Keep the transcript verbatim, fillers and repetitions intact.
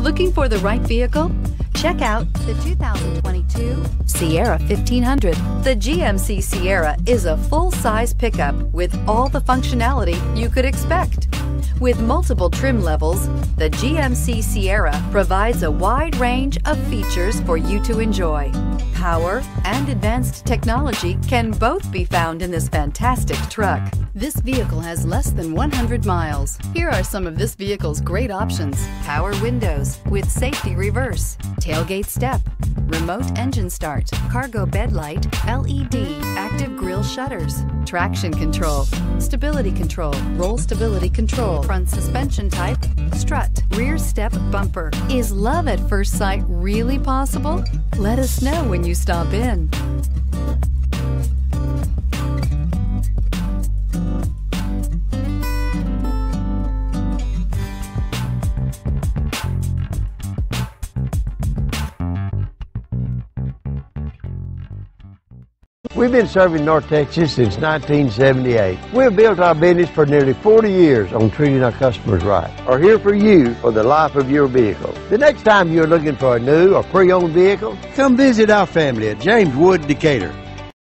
Looking for the right vehicle? Check out the two thousand twenty-two Sierra fifteen hundred. The G M C Sierra is a full-size pickup with all the functionality you could expect. With multiple trim levels, the G M C Sierra provides a wide range of features for you to enjoy. Power and advanced technology can both be found in this fantastic truck. This vehicle has less than one hundred miles. Here are some of this vehicle's great options: power windows with safety reverse, tailgate step, remote engine start, cargo bed light, L E D active grille shutters, traction control, stability control, roll stability control, front suspension type, strut, rear step bumper. Is love at first sight really possible? Let us know when you stop in. We've been serving North Texas since nineteen seventy-eight. We've built our business for nearly forty years on treating our customers right. Are here for you for the life of your vehicle. The next time you're looking for a new or pre-owned vehicle, come visit our family at James Wood Decatur.